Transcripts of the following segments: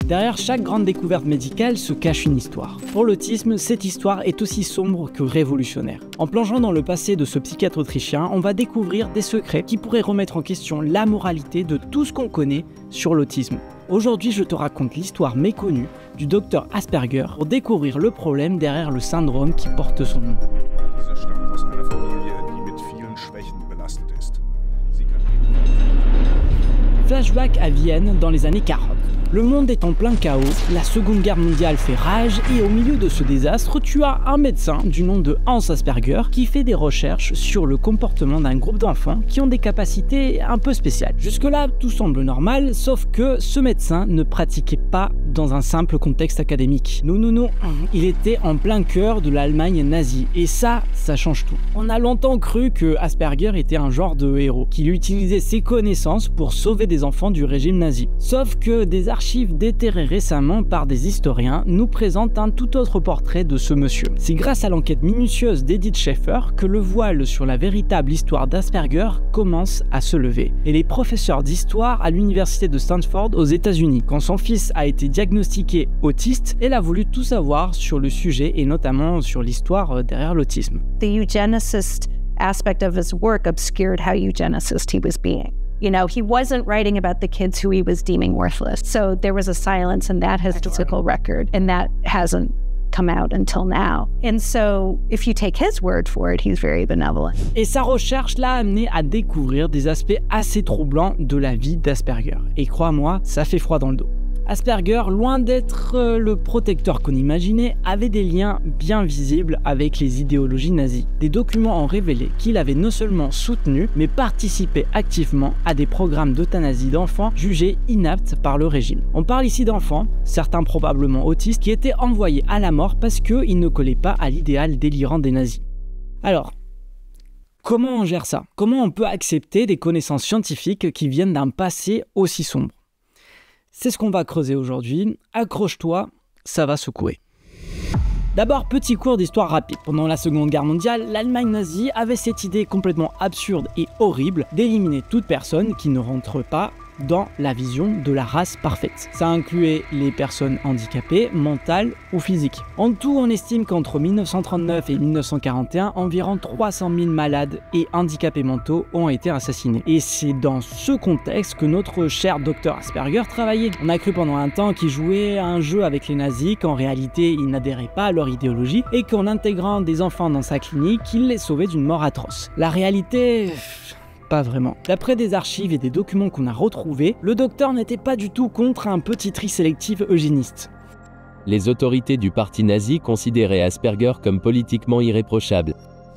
Derrière chaque grande découverte médicale se cache une histoire. Pour l'autisme, cette histoire est aussi sombre que révolutionnaire. En plongeant dans le passé de ce psychiatre autrichien, on va découvrir des secrets qui pourraient remettre en question la moralité de tout ce qu'on connaît sur l'autisme. Aujourd'hui, je te raconte l'histoire méconnue du docteur Asperger pour découvrir le problème derrière le syndrome qui porte son nom. Flashback à Vienne dans les années 40. Le monde est en plein chaos, la Seconde Guerre mondiale fait rage et au milieu de ce désastre, tu as un médecin du nom de Hans Asperger qui fait des recherches sur le comportement d'un groupe d'enfants qui ont des capacités un peu spéciales. Jusque-là, tout semble normal, sauf que ce médecin ne pratiquait pas dans un simple contexte académique. Non, il était en plein cœur de l'Allemagne nazie et ça change tout. On a longtemps cru que Asperger était un genre de héros, qu'il utilisait ses connaissances pour sauver des enfants du régime nazi. Sauf que des archives déterrées récemment par des historiens nous présentent un tout autre portrait de ce monsieur. C'est grâce à l'enquête minutieuse d'Edith Schaeffer que le voile sur la véritable histoire d'Asperger commence à se lever. Elle est professeure d'histoire à l'université de Stanford aux États-Unis. Quand son fils a été diagnostiqué autiste, elle a voulu tout savoir sur le sujet et notamment sur l'histoire derrière l'autisme. The eugenicist aspect of his work obscured how eugenicist he was being. You know, he wasn't writing about the kids who he was deeming worthless. So there was a silence in that historical record, and that hasn't come out until now. And so, if you take his word for it, he's very benevolent. Et sa recherche l'a amené à découvrir des aspects assez troublants de la vie d'Asperger. Et crois-moi, ça fait froid dans le dos. Asperger, loin d'être le protecteur qu'on imaginait, avait des liens bien visibles avec les idéologies nazies. Des documents ont révélé qu'il avait non seulement soutenu, mais participé activement à des programmes d'euthanasie d'enfants jugés inaptes par le régime. On parle ici d'enfants, certains probablement autistes, qui étaient envoyés à la mort parce qu'ils ne collaient pas à l'idéal délirant des nazis. Alors, comment on gère ça? Comment on peut accepter des connaissances scientifiques qui viennent d'un passé aussi sombre? C'est ce qu'on va creuser aujourd'hui. Accroche-toi, ça va secouer. D'abord, petit cours d'histoire rapide. Pendant la Seconde Guerre mondiale, l'Allemagne nazie avait cette idée complètement absurde et horrible d'éliminer toute personne qui ne rentre pas dans la vision de la race parfaite. Ça incluait les personnes handicapées, mentales ou physiques. En tout, on estime qu'entre 1939 et 1941, environ 300 000 malades et handicapés mentaux ont été assassinés. Et c'est dans ce contexte que notre cher docteur Asperger travaillait. On a cru pendant un temps qu'il jouait à un jeu avec les nazis, qu'en réalité il n'adhérait pas à leur idéologie et qu'en intégrant des enfants dans sa clinique, il les sauvait d'une mort atroce. La réalité... pas vraiment. D'après des archives et des documents qu'on a retrouvés, le docteur n'était pas du tout contre un petit tri sélectif eugéniste. Les autorités du parti nazi considéraient Asperger comme politiquement irréprochable.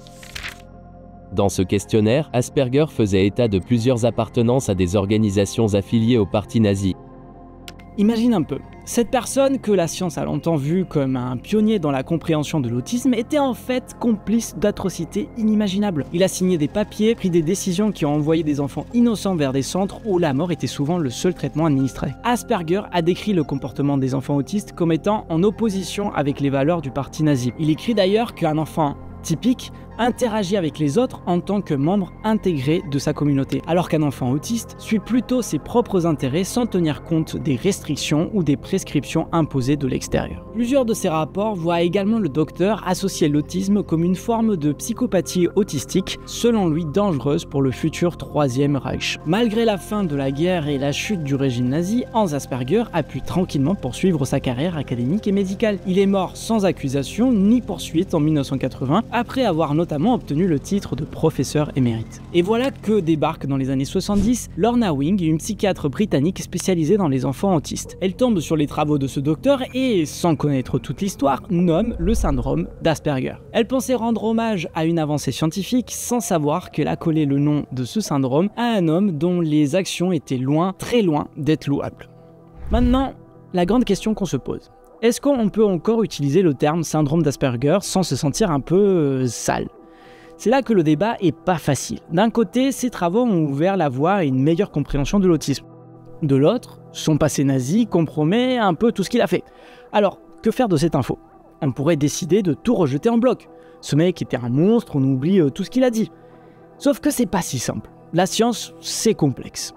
Dans ce questionnaire, Asperger faisait état de plusieurs appartenances à des organisations affiliées au parti nazi. Imagine un peu, cette personne que la science a longtemps vue comme un pionnier dans la compréhension de l'autisme était en fait complice d'atrocités inimaginables. Il a signé des papiers, pris des décisions qui ont envoyé des enfants innocents vers des centres où la mort était souvent le seul traitement administré. Asperger a décrit le comportement des enfants autistes comme étant en opposition avec les valeurs du parti nazi. Il écrit d'ailleurs qu'un enfant typique interagit avec les autres en tant que membre intégré de sa communauté, alors qu'un enfant autiste suit plutôt ses propres intérêts sans tenir compte des restrictions ou des prescriptions imposées de l'extérieur. Plusieurs de ces rapports voient également le docteur associer l'autisme comme une forme de psychopathie autistique, selon lui dangereuse pour le futur Troisième Reich. Malgré la fin de la guerre et la chute du régime nazi, Hans Asperger a pu tranquillement poursuivre sa carrière académique et médicale. Il est mort sans accusation ni poursuite en 1980, après avoir notamment obtenu le titre de professeur émérite. Et voilà que débarque dans les années 70 Lorna Wing, une psychiatre britannique spécialisée dans les enfants autistes. Elle tombe sur les travaux de ce docteur et, sans connaître toute l'histoire, nomme le syndrome d'Asperger. Elle pensait rendre hommage à une avancée scientifique sans savoir qu'elle a collé le nom de ce syndrome à un homme dont les actions étaient loin, très loin d'être louables. Maintenant, la grande question qu'on se pose. Est-ce qu'on peut encore utiliser le terme syndrome d'Asperger sans se sentir un peu sale? C'est là que le débat est pas facile. D'un côté, ces travaux ont ouvert la voie à une meilleure compréhension de l'autisme. De l'autre, son passé nazi compromet un peu tout ce qu'il a fait. Alors, que faire de cette info? On pourrait décider de tout rejeter en bloc. Ce mec était un monstre, on oublie tout ce qu'il a dit. Sauf que c'est pas si simple. La science, c'est complexe.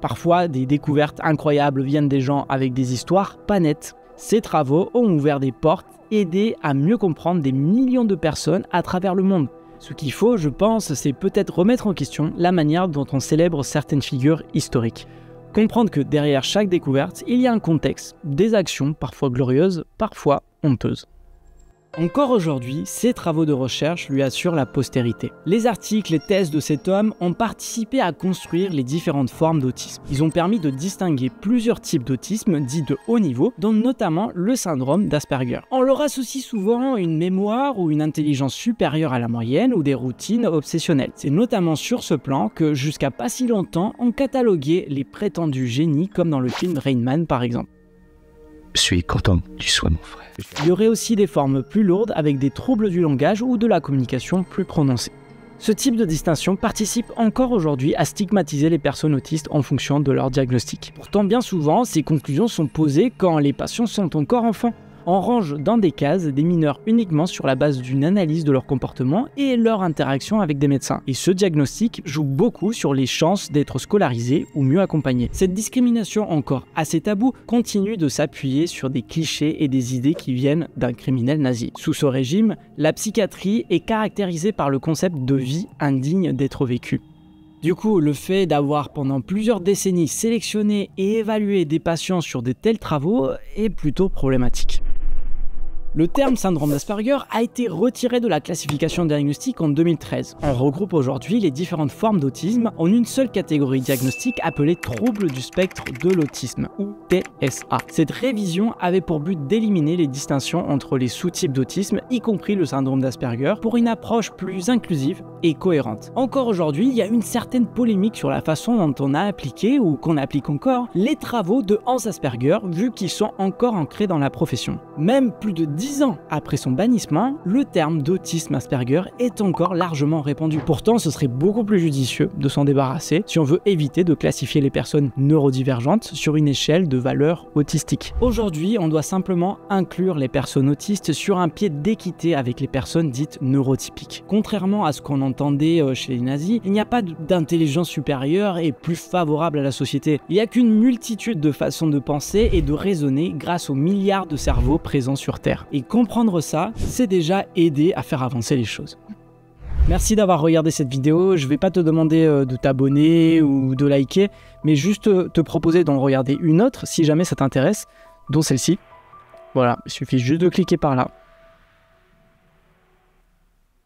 Parfois, des découvertes incroyables viennent des gens avec des histoires pas nettes. Ces travaux ont ouvert des portes, aidé à mieux comprendre des millions de personnes à travers le monde. Ce qu'il faut, je pense, c'est peut-être remettre en question la manière dont on célèbre certaines figures historiques. Comprendre que derrière chaque découverte, il y a un contexte, des actions parfois glorieuses, parfois honteuses. Encore aujourd'hui, ces travaux de recherche lui assurent la postérité. Les articles et thèses de cet homme ont participé à construire les différentes formes d'autisme. Ils ont permis de distinguer plusieurs types d'autisme dits de haut niveau, dont notamment le syndrome d'Asperger. On leur associe souvent une mémoire ou une intelligence supérieure à la moyenne ou des routines obsessionnelles. C'est notamment sur ce plan que, jusqu'à pas si longtemps, on cataloguait les prétendus génies comme dans le film Rain Man par exemple. Je suis content que tu sois mon frère. Il y aurait aussi des formes plus lourdes avec des troubles du langage ou de la communication plus prononcés. Ce type de distinction participe encore aujourd'hui à stigmatiser les personnes autistes en fonction de leur diagnostic. Pourtant, bien souvent, ces conclusions sont posées quand les patients sont encore enfants. On range dans des cases des mineurs uniquement sur la base d'une analyse de leur comportement et leur interaction avec des médecins. Et ce diagnostic joue beaucoup sur les chances d'être scolarisés ou mieux accompagnés. Cette discrimination encore assez taboue continue de s'appuyer sur des clichés et des idées qui viennent d'un criminel nazi. Sous ce régime, la psychiatrie est caractérisée par le concept de vie indigne d'être vécue. Du coup, le fait d'avoir pendant plusieurs décennies sélectionné et évalué des patients sur de tels travaux est plutôt problématique. Le terme syndrome d'Asperger a été retiré de la classification diagnostique en 2013. On regroupe aujourd'hui les différentes formes d'autisme en une seule catégorie diagnostique appelée trouble du spectre de l'autisme, ou TSA. Cette révision avait pour but d'éliminer les distinctions entre les sous-types d'autisme, y compris le syndrome d'Asperger, pour une approche plus inclusive et cohérente. Encore aujourd'hui, il y a une certaine polémique sur la façon dont on a appliqué, ou qu'on applique encore, les travaux de Hans Asperger, vu qu'ils sont encore ancrés dans la profession. Même plus de 10 ans après son bannissement, le terme d'autisme Asperger est encore largement répandu. Pourtant, ce serait beaucoup plus judicieux de s'en débarrasser si on veut éviter de classifier les personnes neurodivergentes sur une échelle de valeurs autistiques. Aujourd'hui, on doit simplement inclure les personnes autistes sur un pied d'équité avec les personnes dites neurotypiques. Contrairement à ce qu'on entendait chez les nazis, il n'y a pas d'intelligence supérieure et plus favorable à la société. Il n'y a qu'une multitude de façons de penser et de raisonner grâce aux milliards de cerveaux présents sur Terre. Et comprendre ça, c'est déjà aider à faire avancer les choses. Merci d'avoir regardé cette vidéo. Je vais pas te demander de t'abonner ou de liker, mais juste te proposer d'en regarder une autre si jamais ça t'intéresse, dont celle-ci. Voilà, il suffit juste de cliquer par là.